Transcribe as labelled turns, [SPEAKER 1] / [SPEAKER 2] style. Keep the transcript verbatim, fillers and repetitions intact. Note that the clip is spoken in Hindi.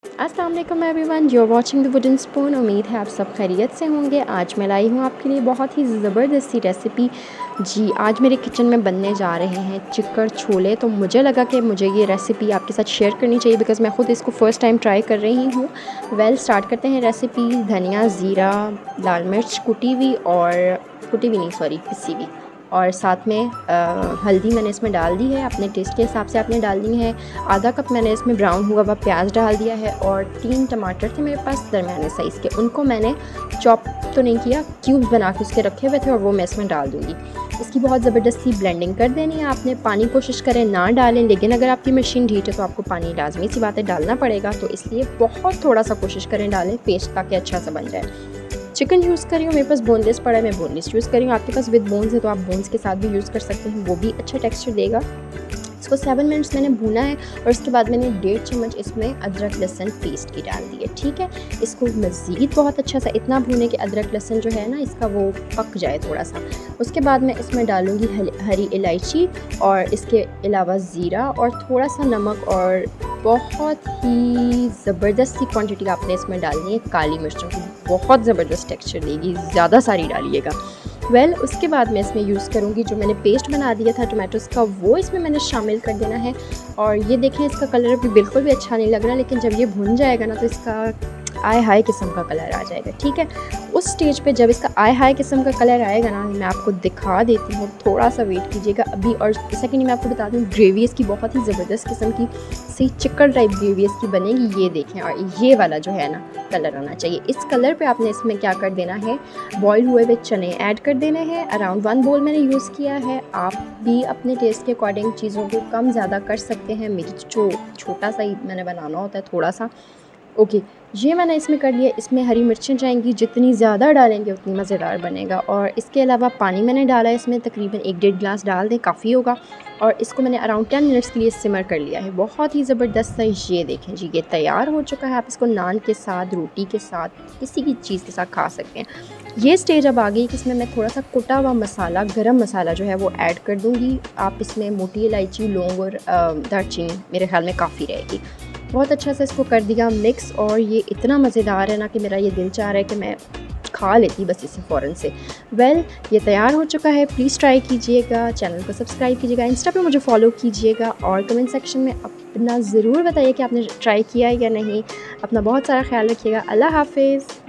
[SPEAKER 1] अस्सलाम वालेकुम everyone, you are watching the wooden spoon. उम्मीद है आप सब खैरियत से होंगे। आज मैं लाई हूँ आपके लिए बहुत ही ज़बरदस्त सी रेसिपी। जी, आज मेरे किचन में बनने जा रहे हैं चिकन छोले। तो मुझे लगा कि मुझे ये रेसिपी आपके साथ शेयर करनी चाहिए बिकॉज़ मैं ख़ुद इसको फ़र्स्ट टाइम ट्राई कर रही हूँ। वेल स्टार्ट करते हैं रेसिपी। धनिया, ज़ीरा, लाल मिर्च कुटी हुई और कुटी हुई नहीं सॉरी पिसी हुई, और साथ में आ, हल्दी मैंने इसमें डाल दी है। अपने टेस्ट के हिसाब से आपने डालनी है। आधा कप मैंने इसमें ब्राउन हुआ हुआ प्याज डाल दिया है और तीन टमाटर थे मेरे पास दरमियाने साइज़ के, उनको मैंने चॉप तो नहीं किया, क्यूब्स बना के उसके रखे हुए थे और वो मैं इसमें डाल दूँगी। इसकी बहुत ज़बरदस्ती ब्लेंडिंग कर देनी है आपने। पानी कोशिश करें ना डालें, लेकिन अगर आपकी मशीन ढीठ है तो आपको पानी लाजमी सी बात है डालना पड़ेगा, तो इसलिए बहुत थोड़ा सा कोशिश करें डालें पेस्ट ताकि अच्छा सा बन जाए। चिकन यूज़ करी हूँ, मेरे पास बोनलेस पड़ा है, मैं बोनलेस यूज़ करी हूँ। आपके पास विद बोन्स है तो आप बोन्स के साथ भी यूज़ कर सकते हैं, वो भी अच्छा टेक्सचर देगा। इसको सेवन मिनट्स मैंने भूना है और उसके बाद मैंने डेढ़ चम्मच इसमें अदरक लहसुन पेस्ट की डाल दी है। ठीक है, इसको मज़ीद बहुत अच्छा सा इतना भूने कि अदरक लहसुन जो है ना इसका वो पक जाए थोड़ा सा। उसके बाद मैं इसमें डालूँगी हरी इलायची और इसके अलावा ज़ीरा और थोड़ा सा नमक, और बहुत ही ज़बरदस्त सी क्वांटिटी आपने इसमें डालनी है काली मिर्चों की, बहुत ज़बरदस्त टेक्सचर देगी, ज़्यादा सारी डालिएगा। वेल well, उसके बाद मैं इसमें यूज़ करूँगी जो मैंने पेस्ट बना दिया था टोमेटोज़ का, वो इसमें मैंने शामिल कर देना है। और ये देखें इसका कलर भी बिल्कुल भी अच्छा नहीं लग रहा, लेकिन जब ये भुन जाएगा ना तो इसका आय हाय किस्म का कलर आ जाएगा। ठीक है, उस स्टेज पे जब इसका आय हाय किस्म का कलर आएगा ना, मैं आपको दिखा देती हूँ, थोड़ा सा वेट कीजिएगा अभी। और जैसा कि मैं आपको बता दूँ, ग्रेवी इसकी बहुत ही ज़बरदस्त किस्म की सही चिकन टाइप ग्रेवी इसकी बनेगी। ये देखें, और ये वाला जो है ना कलर आना चाहिए। इस कलर पे आपने इसमें क्या कर देना है, बॉयल हुए हुए चने ऐड कर देने हैं। अराउंड वन बोल मैंने यूज़ किया है। आप भी अपने टेस्ट के अकॉर्डिंग चीज़ों को कम ज़्यादा कर सकते हैं। मेरी जो छोटा सा ही मैंने बनाना होता है थोड़ा सा। ओके okay, ये मैंने इसमें कर लिया। इसमें हरी मिर्चें जाएंगी, जितनी ज़्यादा डालेंगे उतनी मज़ेदार बनेगा। और इसके अलावा पानी मैंने डाला है इसमें, तकरीबन एक डेढ़ गिलास डाल दें काफ़ी होगा। और इसको मैंने अराउंड टेन मिनट्स के लिए सिमर कर लिया है। बहुत ही ज़बरदस्त सा ये देखें जी, ये तैयार हो चुका है। आप इसको नान के साथ, रोटी के साथ, किसी भी चीज़ के साथ खा सकते हैं। ये स्टेज अब आ गई कि इसमें मैं थोड़ा सा कुटा हुआ मसाला, गरम मसाला जो है वो ऐड कर दूँगी। आप इसमें मोटी इलायची, लौंग और दालचीनी मेरे ख्याल में काफ़ी रहेगी। बहुत अच्छा से इसको कर दिया मिक्स, और ये इतना मज़ेदार है ना कि मेरा ये दिल चाह रहा है कि मैं खा लेती बस इसे फ़ौरन से। वेल well, ये तैयार हो चुका है। प्लीज़ ट्राई कीजिएगा, चैनल को सब्सक्राइब कीजिएगा, इंस्टा पे मुझे फॉलो कीजिएगा, और कमेंट सेक्शन में अपना ज़रूर बताइए कि आपने ट्राई किया है या नहीं। अपना बहुत सारा ख्याल रखिएगा। अल्लाह हाफिज़।